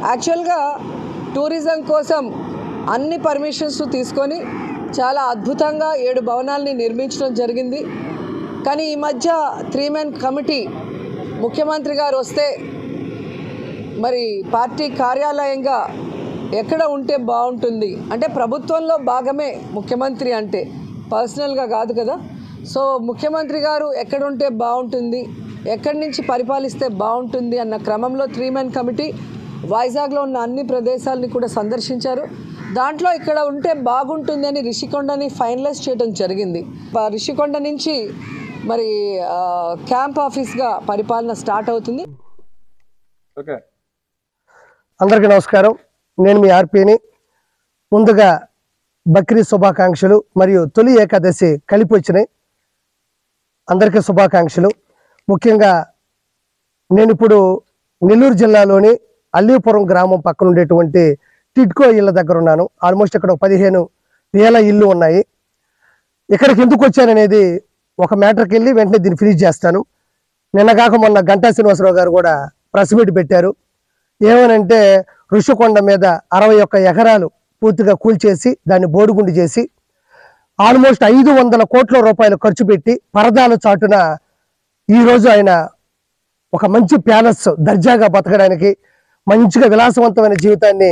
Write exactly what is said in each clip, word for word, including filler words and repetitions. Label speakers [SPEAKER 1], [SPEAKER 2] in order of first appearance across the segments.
[SPEAKER 1] యాక్చువల్గా టూరిజం కోసం అన్ని పర్మిషన్స్ తీసుకొని చాలా అద్భుతంగా ఏడు భవనాల్ని నిర్మించడం జరిగింది. కానీ ఈ మధ్య త్రీ మెన్ కమిటీ ముఖ్యమంత్రి గారు వస్తే మరి పార్టీ కార్యాలయంగా ఎక్కడ ఉంటే బాగుంటుంది అంటే ప్రభుత్వంలో భాగమే ముఖ్యమంత్రి అంటే పర్సనల్గా కాదు కదా. సో ముఖ్యమంత్రి గారు ఎక్కడ ఉంటే బాగుంటుంది, ఎక్కడి నుంచి పరిపాలిస్తే బాగుంటుంది అన్న క్రమంలో త్రీ మెన్ కమిటీ వైజాగ్లో ఉన్న అన్ని ప్రదేశాలని కూడా సందర్శించారు. దాంట్లో ఇక్కడ ఉంటే బాగుంటుంది అని రిషికొండని ఫైనలైజ్ చేయడం జరిగింది. రిషికొండ నుంచి మరి క్యాంప్ ఆఫీస్గా పరిపాలన స్టార్ట్ అవుతుంది.
[SPEAKER 2] ఓకే, అందరికీ నమస్కారం. నేను మీ ఆర్పీని. ముందుగా బక్రీద్ శుభాకాంక్షలు మరియు తొలి ఏకాదశి కలిపి వచ్చినాయి. అందరికీ శుభాకాంక్షలు. ముఖ్యంగా నేను ఇప్పుడు నెల్లూరు జిల్లాలోని అల్లీపురం గ్రామం పక్కన ఉండేటువంటి టిడ్కో ఇళ్ళ దగ్గర ఉన్నాను. ఆల్మోస్ట్ ఇక్కడ పదిహేను వేల ఇళ్ళు ఉన్నాయి. ఇక్కడికి ఎందుకు వచ్చాననేది ఒక మ్యాటర్కి వెళ్ళి వెంటనే దీన్ని ఫినిష్ చేస్తాను. నిన్నగాక మొన్న గంటా శ్రీనివాసరావు గారు కూడా ప్రెస్ మీట్ పెట్టారు. ఏమనంటే ఋషికొండ మీద అరవై ఒక్క ఎకరాలు పూర్తిగా కూల్చేసి దాన్ని బోడుగుండు చేసి ఆల్మోస్ట్ ఐదు వందల కోట్ల రూపాయలు ఖర్చు పెట్టి పరదాల చాటున ఈరోజు ఆయన ఒక మంచి ప్యాలెస్ దర్జాగా బతకడానికి మంచిగా విలాసవంతమైన జీవితాన్ని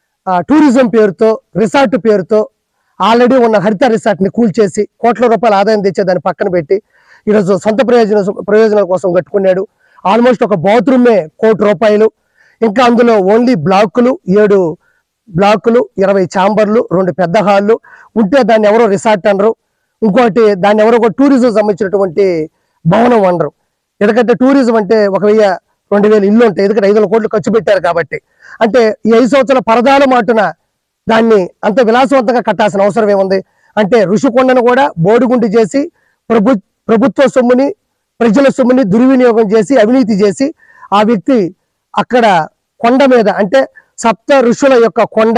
[SPEAKER 2] టూరిజం పేరుతో రిసార్ట్ పేరుతో ఆల్రెడీ ఉన్న హరిత రిసార్ట్ని కూల్చేసి కోట్ల రూపాయల ఆదాయం తెచ్చే దాన్ని పక్కన పెట్టి ఈరోజు సొంత ప్రయోజన ప్రయోజనాల కోసం కట్టుకున్నాడు. ఆల్మోస్ట్ ఒక బాత్రూమే కోటి రూపాయలు, ఇంకా అందులో ఓన్లీ బ్లాకులు ఏడు బ్లాకులు ఇరవై ఛాంబర్లు రెండు పెద్ద హాళ్ళు ఉంటే దాన్ని ఎవరో రిసార్ట్ అనరు, ఇంకోటి దాన్ని ఎవరో ఒక టూరిజం సంబంధించినటువంటి భవనం అనరు. ఎందుకంటే టూరిజం అంటే ఒక వెయ్యి రెండు వేలు ఇల్లు ఉంటాయి, ఎందుకంటే ఐదు వందల కోట్లు ఖర్చు పెట్టారు కాబట్టి. అంటే ఈ ఐదు సంవత్సరాల పరదాల మాటున దాన్ని అంత విలాసవంతంగా కట్టాల్సిన అవసరం ఏముంది అంటే ఋషికొండను కూడా బోడిగుండు చేసి ప్రభు ప్రభుత్వ సొమ్ముని ప్రజల సొమ్ముని దుర్వినియోగం చేసి అవినీతి చేసి ఆ వ్యక్తి అక్కడ కొండ మీద అంటే సప్త ఋషుల యొక్క కొండ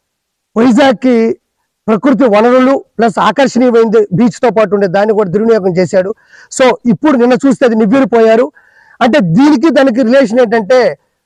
[SPEAKER 2] వైజాగ్కి ప్రకృతి వనరులు ప్లస్ ఆకర్షణీయమైంది బీచ్తో పాటు ఉండే దాన్ని కూడా దుర్వినియోగం చేశాడు. సో ఇప్పుడు నిన్న చూస్తే అది నివ్వెరపోయారు. అంటే దీనికి దానికి రిలేషన్ ఏంటంటే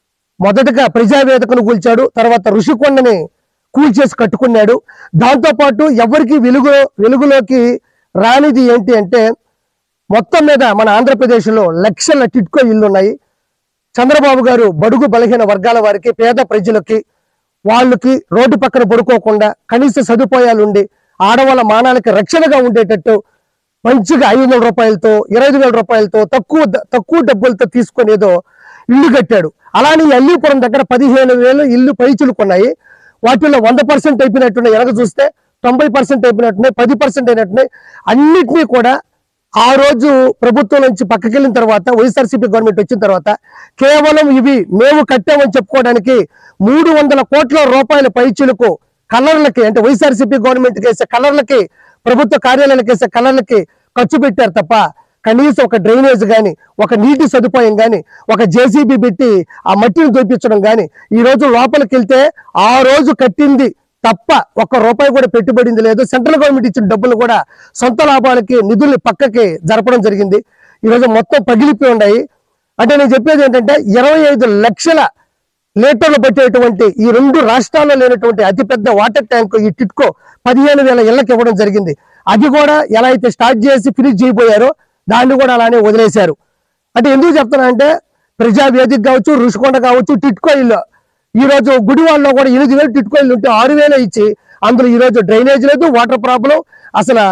[SPEAKER 2] మొదటగా ప్రజావేదికను కూల్చాడు, తర్వాత ఋషికొండని కూల్చేసి కట్టుకున్నాడు. దాంతోపాటు ఎవరికి వెలుగు వెలుగులోకి రానిది ఏంటి అంటే మొత్తం మీద మన ఆంధ్రప్రదేశ్లో లక్షల టిడ్కో ఇళ్ళు ఉన్నాయి. చంద్రబాబు గారు బడుగు బలహీన వర్గాల వారికి పేద ప్రజలకి వాళ్ళకి రోడ్డు పక్కన పడుకోకుండా కనీస సదుపాయాలు ఉండి ఆడవాళ్ళ మానాలకి రక్షణగా ఉండేటట్టు మంచిగా ఐదు వందల రూపాయలతో ఇరవై వేల రూపాయలతో తక్కువ తక్కువ డబ్బులతో తీసుకొని ఏదో ఇల్లు కట్టాడు. అలానే అల్లీపురం దగ్గర పదిహేను వేలు ఇల్లు పైచులుకున్నాయి. వాటిల్లో వంద పర్సెంట్ అయిపోయినట్టున్నాయి, ఎనక చూస్తే తొంభై పర్సెంట్ అయిపోయినట్టున్నాయి, పది పర్సెంట్ అయినట్టున్నాయి. అన్నిటినీ కూడా ఆ రోజు ప్రభుత్వం నుంచి పక్కకెళ్ళిన తర్వాత వైఎస్ఆర్సీపీ గవర్నమెంట్ వచ్చిన తర్వాత కేవలం ఇవి మేము కట్టామని చెప్పుకోవడానికి మూడు వందల కోట్ల రూపాయల పైచులకు కలర్లకి అంటే వైఎస్ఆర్సీపీ గవర్నమెంట్కి వేసే కలర్లకి ప్రభుత్వ కార్యాలయాలకు వేసే కలర్లకి ఖర్చు పెట్టారు తప్ప కనీసం ఒక డ్రైనేజ్ కానీ ఒక నీటి సదుపాయం కానీ ఒక జేసీబీ పెట్టి ఆ మట్టిని దొప్పించడం కానీ ఈ రోజు లోపలికి వెళ్తే ఆ రోజు కట్టింది తప్ప ఒక్క రూపాయి కూడా పెట్టుబడింది లేదు. సెంట్రల్ గవర్నమెంట్ ఇచ్చిన డబ్బులు కూడా సొంత లాభాలకి నిధుల్ని పక్కకి జరపడం జరిగింది. ఈరోజు మొత్తం పగిలిపోయి ఉన్నాయి. అంటే నేను చెప్పేది ఏంటంటే ఇరవై ఐదు లక్షల లీటర్లు పట్టేటువంటి ఈ రెండు రాష్ట్రాల్లో లేనటువంటి అతిపెద్ద వాటర్ ట్యాంకు ఈ టిడ్కో పదిహేను వేల ఇళ్లకు ఇవ్వడం జరిగింది. అది కూడా ఎలా అయితే స్టార్ట్ చేసి ఫినిష్ చేయబోయారో దాన్ని కూడా అలానే వదిలేశారు. అంటే ఎందుకు చెప్తున్నానంటే ప్రజావేదిక కావచ్చు, ఋషికొండ కావచ్చు, టిడ్కో ఇల్లు ఈ రోజు గుడివాడలో కూడా ఎనిమిది వేలు టిడ్కో ఇల్లు ఉంటే ఆరు వేలు ఇచ్చి అందులో ఈ రోజు డ్రైనేజ్ లేదు, వాటర్ ప్రాబ్లం, అసలు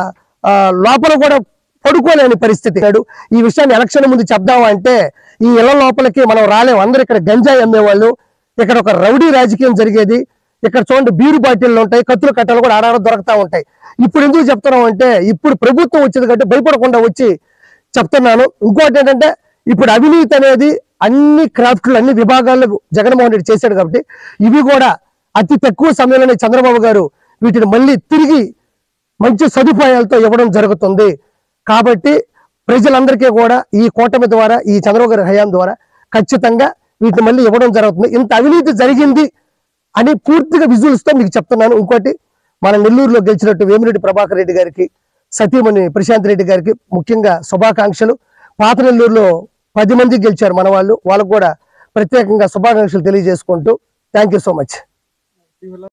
[SPEAKER 2] లోపల కూడా పడుకోలేని పరిస్థితి. ఈ విషయాన్ని ఎలక్షన్ ముందు చెప్దామా అంటే ఈ ఇళ్ల లోపలికి మనం రాలేము. అందరూ ఇక్కడ గంజాయి అమ్మేవాళ్ళు, ఇక్కడ ఒక రౌడీ రాజకీయం జరిగేది. ఇక్కడ చూడండి బీరు బాటిళ్ళు ఉంటాయి, కత్తులు కట్టలు కూడా ఆడాడ దొరుకుతా ఉంటాయి. ఇప్పుడు ఎందుకు చెప్తున్నాం అంటే ఇప్పుడు ప్రభుత్వం వచ్చింది కాబట్టి భయపడకుండా వచ్చి చెప్తున్నాను. ఇంకోటి ఏంటంటే ఇప్పుడు అవినీతి అనేది అన్ని క్రాఫ్ట్లు అన్ని విభాగాల్లో జగన్మోహన్ రెడ్డి చేశాడు కాబట్టి ఇవి కూడా అతి తక్కువ సమయంలోనే చంద్రబాబు గారు వీటిని మళ్ళీ తిరిగి మంచి సదుపాయాలతో ఇవ్వడం జరుగుతుంది. కాబట్టి ప్రజలందరికీ కూడా ఈ కూటమి ద్వారా ఈ చంద్రబాబు గారి హయాం ద్వారా ఖచ్చితంగా వీటిని మళ్ళీ ఇవ్వడం జరుగుతుంది. ఇంత అవినీతి జరిగింది అని పూర్తిగా విజువల్స్తో మీకు చెప్తున్నాను. ఇంకోటి మన నెల్లూరులో గెలిచినట్టు వేమిరెడ్డి ప్రభాకర్ రెడ్డి గారికి సతీమణి ప్రశాంత్ రెడ్డి గారికి ముఖ్యంగా శుభాకాంక్షలు. పాత నెల్లూరులో పది మంది గెలిచారు మన వాళ్ళు, వాళ్ళకు కూడా ప్రత్యేకంగా శుభాకాంక్షలు తెలియజేసుకుంటూ థ్యాంక్ యూ సో మచ్.